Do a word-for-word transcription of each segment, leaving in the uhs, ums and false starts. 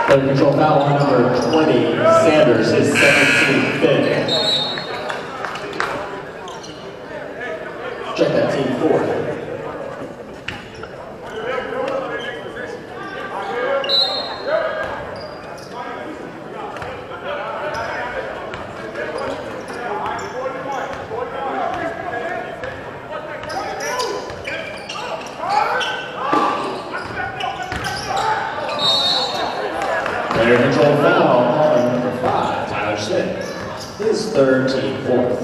Player control foul on number twenty, Sanders, his seventeenth fifth. Check that team fourth. Player control foul on number five, Tyler Smith, his third, team fourth.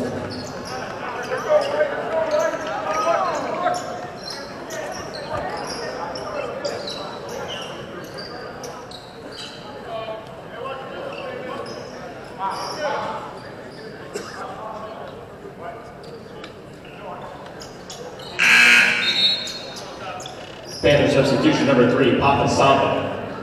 Panther substitution number three, Papa Samba.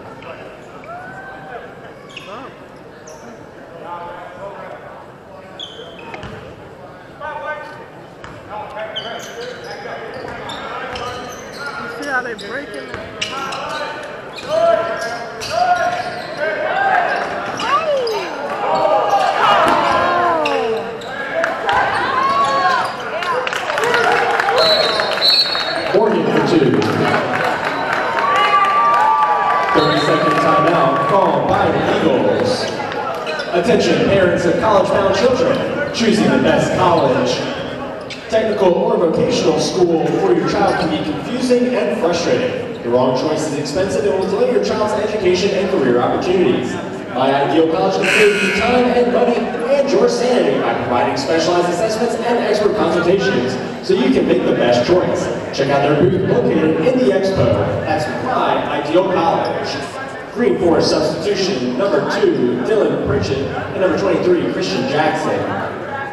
See how they break it? Morgan for two. thirty second timeout called by the Eagles. Attention parents of college-bound children choosing the best college, technical or vocational school for your child can be confusing and frustrating. The wrong choice is expensive and will delay your child's education and career opportunities. My Ideal College can save you time and money and your sanity by providing specialized assessments and expert consultations so you can make the best choice. Check out their booth located in the expo. That's My Ideal College. Greenforest substitution number two, Dylan Pritchett, and number twenty-three, Christian Jackson.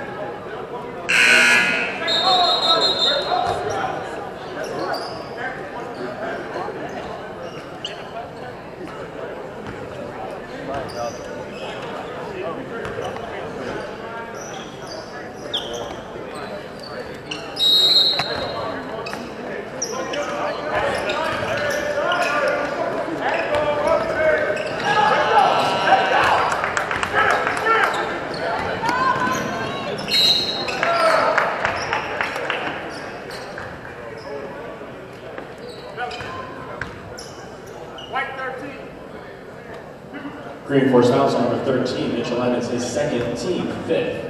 Greenforest fouls on number thirteen, Mitchell Evans, his second, team fifth.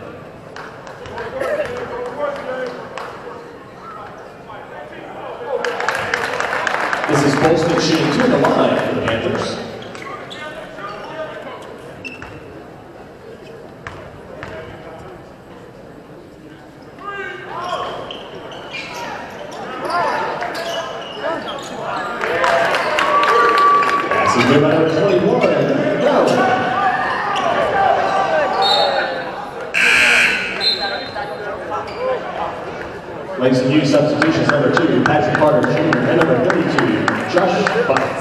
This is Bolston shooting to the line for the Panthers. Passes good by number twenty-one. Langston Hughes substitutions number two, Patrick Carter Junior and number thirty-two, Josh Butts.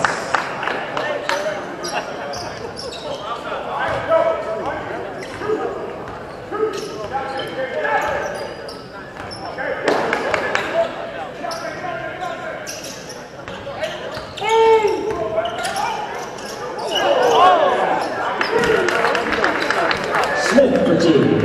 Smith for two.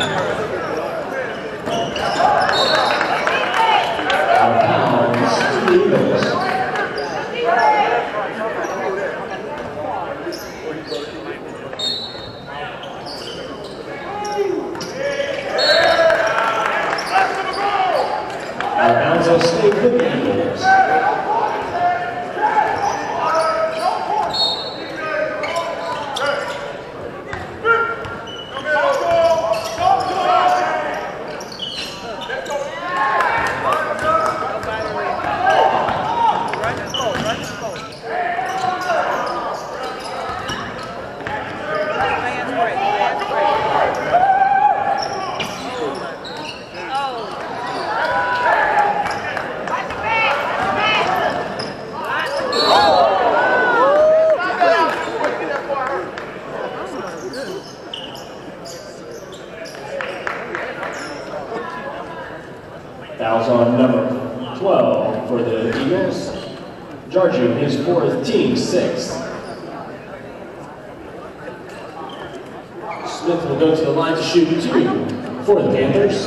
Alfonso stayed with the Eagles. Fouls on number twelve for the Eagles. Jarju, his fourth, team six. Smith will go to the line to shoot two for the Panthers.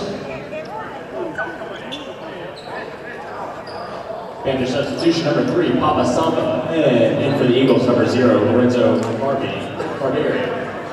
Panthers substitution number three, Papa Samba, and in for the Eagles, number zero, Lorenzo Barberi.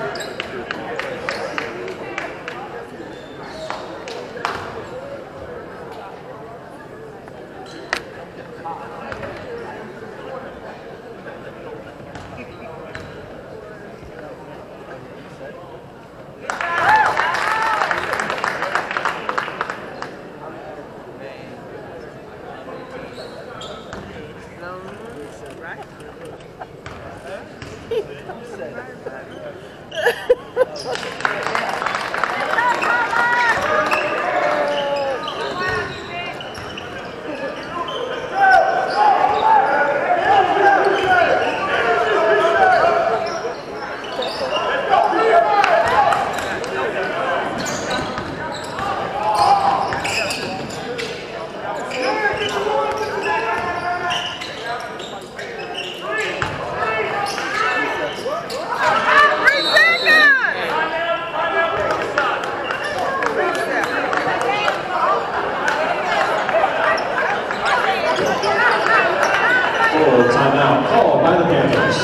Timeout called by the Panthers.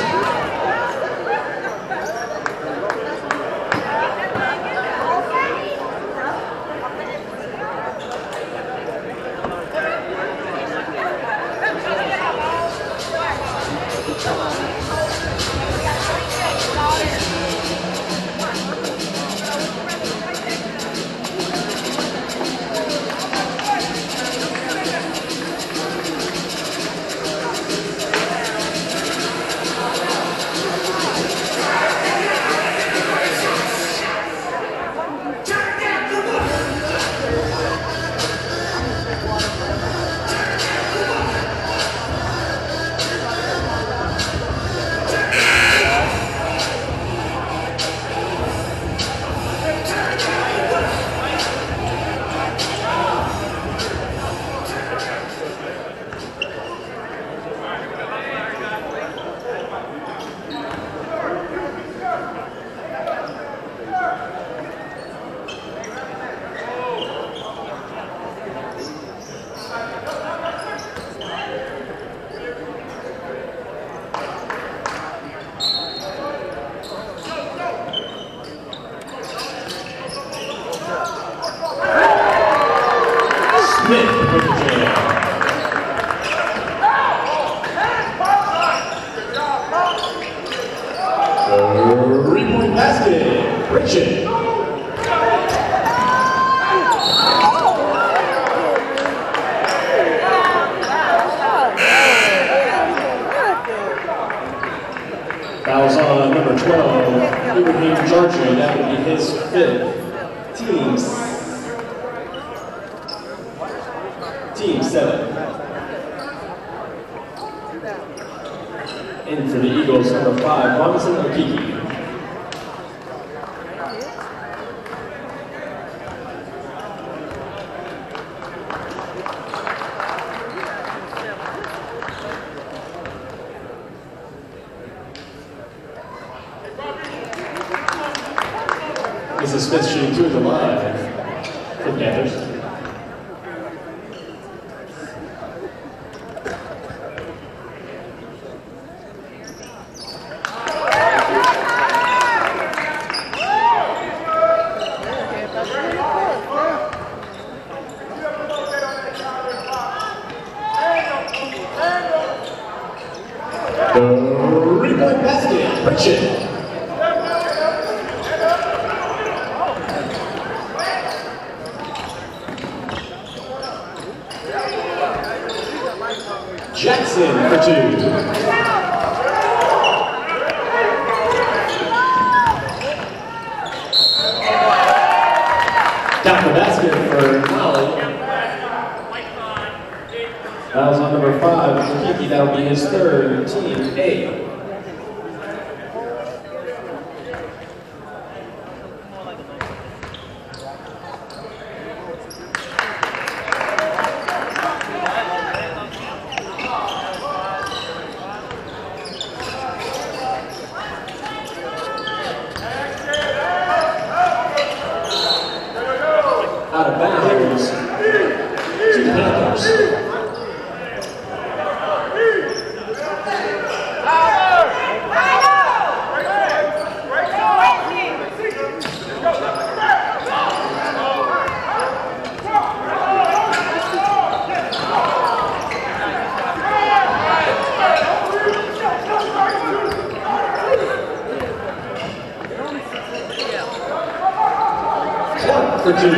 Smith with the jam. Three-point basket, Richard. Fouls on number twelve, Ibrahim Jarju, that would be his fifth. Teams. Team seven. In for the Eagles, number five, Robinson Okiki. Missus Smith shooting two at the line for the Panthers. Three-point basket, Richard. Jackson for two. Got the basket for Molly. That was on number five, Kiki. That'll be his third, team eight. for two.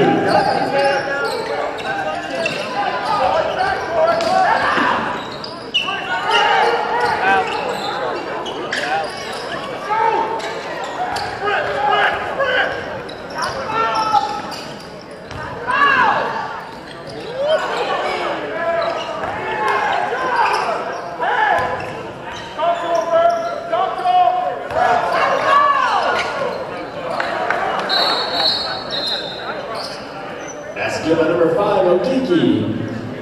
Basket by number five, Okiki.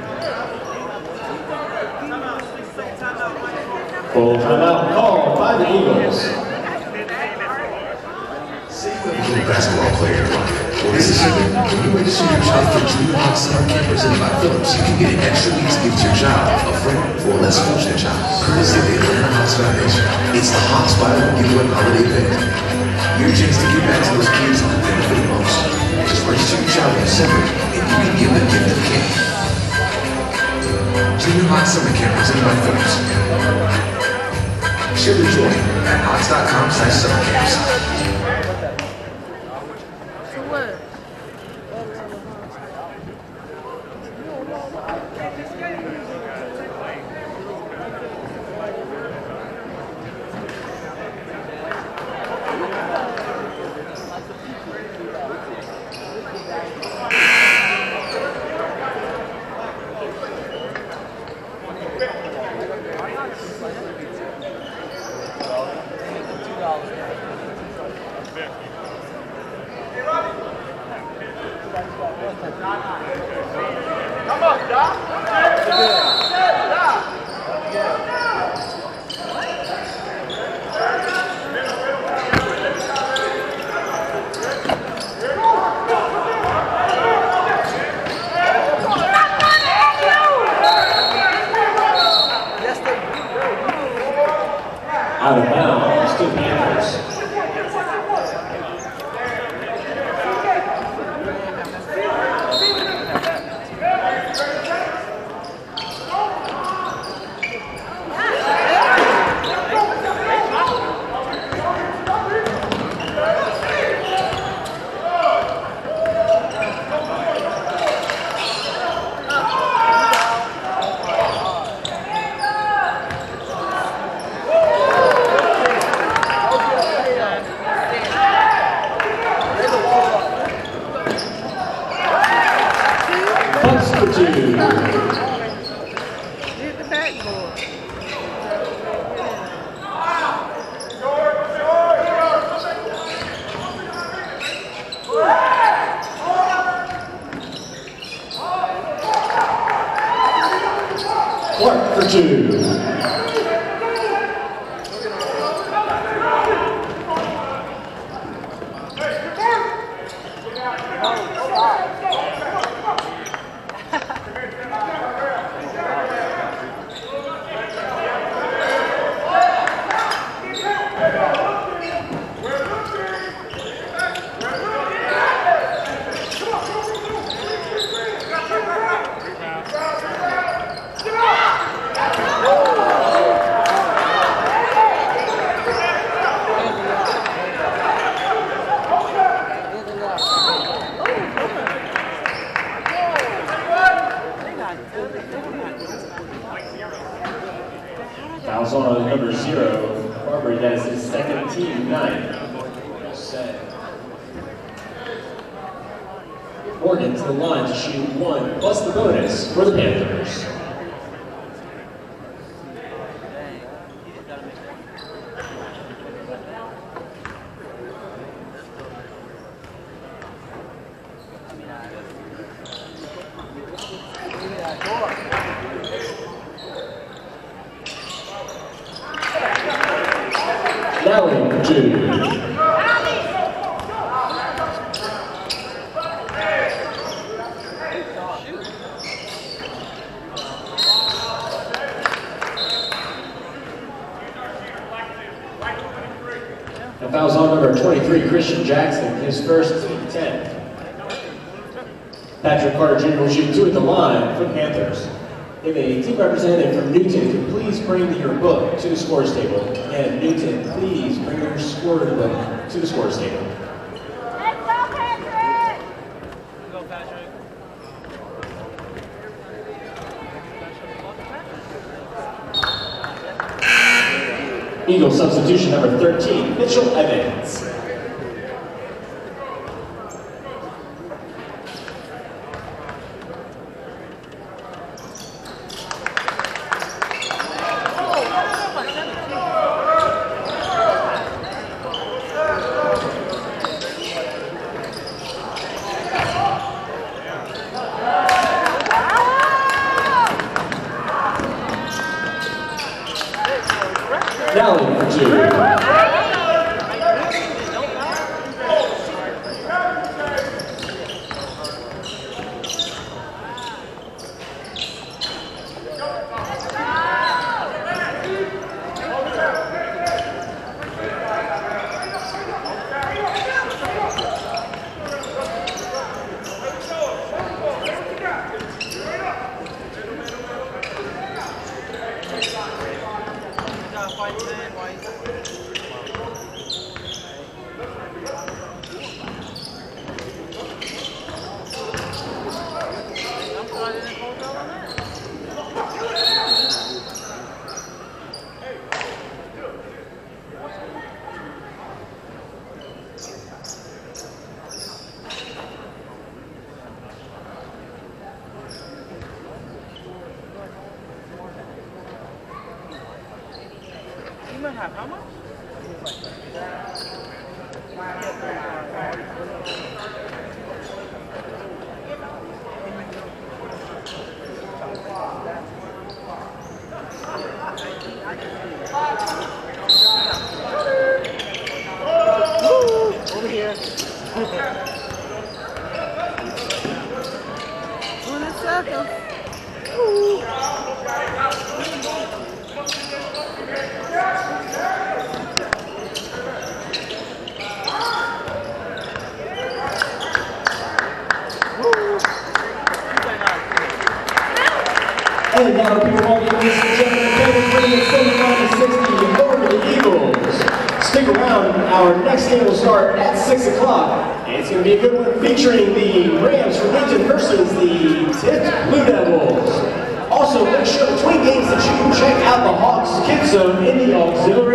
Full timeout call by the Eagles. You're a basketball player. Well, this is something. When you register your child for Junior Hawks Summer Camp presented by Phillips, you can get an extra week to give to your child, a friend, or a less fortunate child, courtesy of the Atlanta Hawks Foundation. It's the Hawks Bible Giveaway Holiday Event. Your chance to give back to those kids who benefit the most. Just register your child in December, and you can give them a gift of camp. Junior Hawks Summer Camp presented by Phillips. Share the joy at hawks dot com slash summer camps. Come on, Doc. Out of bounds to Panthers. Clark for two. Fouls on number zero. Barber, that is his second team nine. Set. Morgan to the line to shoot one plus the bonus for the Panthers. Dowling for two. And fouls on number twenty-three, Christian Jackson, his first team ten. Patrick Carter Junior will shoot two at the line for the Panthers. If a team representative from Newton could please bring your book to the scores table. And Newton, please bring your score book to the scores table. Let's go, Patrick! Eagle substitution number thirteen, Mitchell Evans. Dally for two. You might have how much? Over here. Going in circles. And now the people walking in this gentlemen, bringing seventy-five to sixty over the Eagles. Stick around, our next game will start at six o'clock. And it's going to be a good one featuring the Rams from Lincoln versus the Tipped Blue Devils. Also, make sure between games that you can check out the Hawks Kids Zone in the auxiliary.